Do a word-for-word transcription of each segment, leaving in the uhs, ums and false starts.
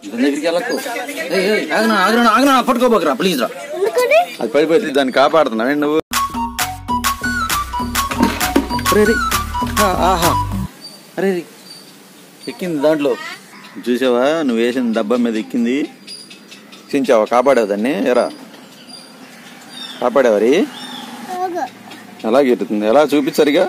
దగ్గరికి వెళ్ళకు. ఆగనా ఆగనా ఆగనా పట్టుకోబోకరా ప్లీజ్ రా. అది పడిపోయింది, దాన్ని కాపాడుతున్నావు నువ్వు. ఆహా అరే ఎక్కింది దాంట్లో చూసావా, నువ్వు వేసిన డబ్బా మీద ఎక్కింది. చించావా, కాపాడావు దాన్ని. ఎరా కాపాడేవారి ఎలాగ ఎట్టుతుంది, ఎలా చూపించరిగా.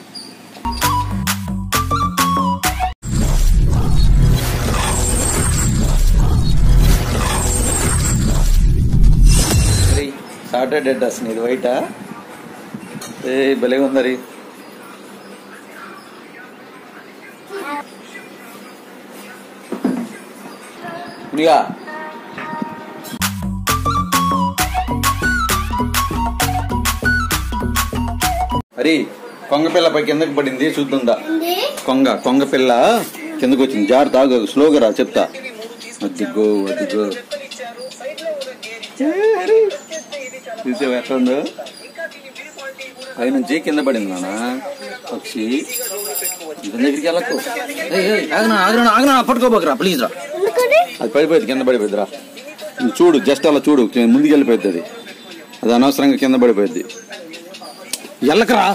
సాటర్డే డ్రెస్ నీది వైటా? ఏ భలే ఉందరి. ఇదిగా అరే కొంగ పిల్ల పై కిందకి పడింది, చూద్దా. కొంగ కొంగ పిల్ల కిందకు వచ్చింది, జాగ్రత్త ఆగు, స్లోగా రా చెప్తా. అదిగో అదిగో చూసావు ఎట్లా ఉందో, పై నుంచి కింద పడింది నాన్న పక్షి. దగ్గరికి వెళ్ళకు. ఆగనా ఆగనా ఆగనా పట్టుకోబోకరా ప్లీజ్ రా. అది పడిపోయింది, కింద పడిపోయింది రా. చూడు జస్ట్ అలా చూడు, ముందుకు వెళ్ళిపోయింది అది. అది అనవసరంగా కింద పడిపోయింది. వెళ్ళకరా.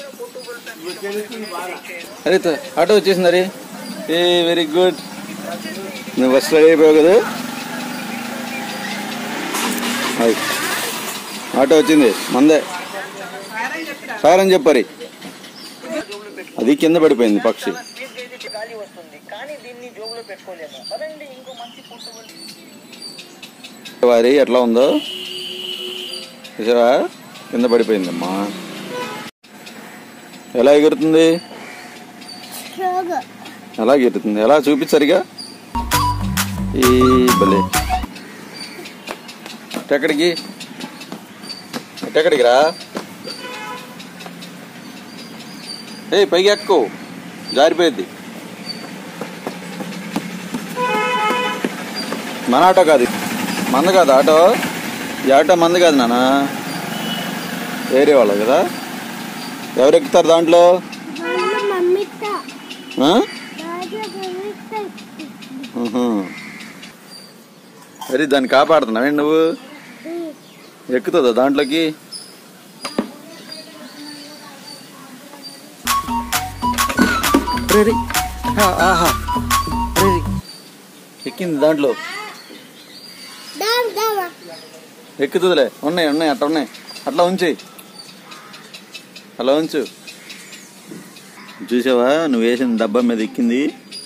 అరే ఆటో వచ్చేసింది. అరే ఏ వెరీ గుడ్, నువ్వు ఫస్ట్ అయిపోయావు కదా. ఆటో వచ్చింది మందే, ఫైర్ అని చెప్పారు. అది కింద పడిపోయింది పక్షి. వారి ఎట్లా ఉందో చూసారా, కింద పడిపోయిందమ్మా. ఎలా ఎగురుతుంది, ఎలా ఎగురుతుంది, ఎలా చూపించరిగా. ఈ భలే ఎక్కడికి ఎక్కడికి రా. ఏ పైకి ఎక్కు, జారిపోయింది. మన ఆటో కాదు, మంద కాదు ఆటో. ఈ ఆటో మంద కాదు నాన్న, వేరే వాళ్ళు కదా. ఎవరు ఎక్కుతారు దాంట్లో? అరే దాన్ని కాపాడుతున్నావే నువ్వు. ఎక్కుతుందా దాంట్లోకి? ఆహా ఎక్కింది దాంట్లో, ఎక్కుతుందిలే. ఉన్నాయి ఉన్నాయి అట్లా ఉన్నాయి, అట్లా ఉంచి అలా ఉంచు. చూసావా, నువ్వు వేసిన డబ్బా మీద ఎక్కింది.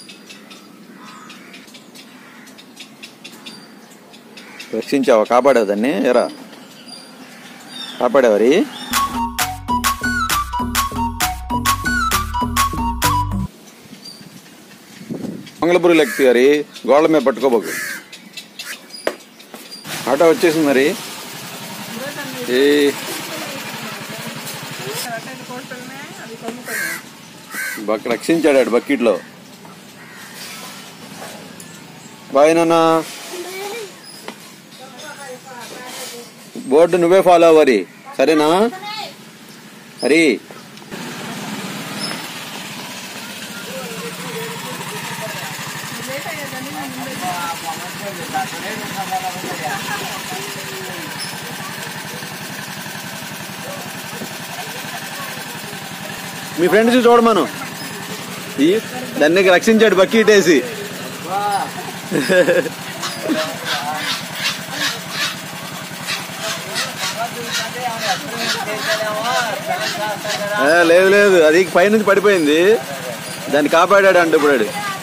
రక్షించావా, కాపాడావు దాన్ని. ఎరా కాపాడేవారి. మంగళపురులు ఎక్కుతారు, గోళ్ళ మీద పట్టుకోబోకు. ఆటో వచ్చేసింది మరి. ఏ బక్ రక్షించాడు బకెట్లో. బాయ్ నాన్న, బోర్డు నువ్వే ఫాలో అవ్వరి సరేనా. హరి మీ ఫ్రెండ్స్ చూడమను, దాన్ని రక్షించాడు బకెట్ వేసి. లేదు లేదు, అది పైనుంచి పడిపోయింది, దాన్ని కాపాడాడు అంటే ఇప్పుడు.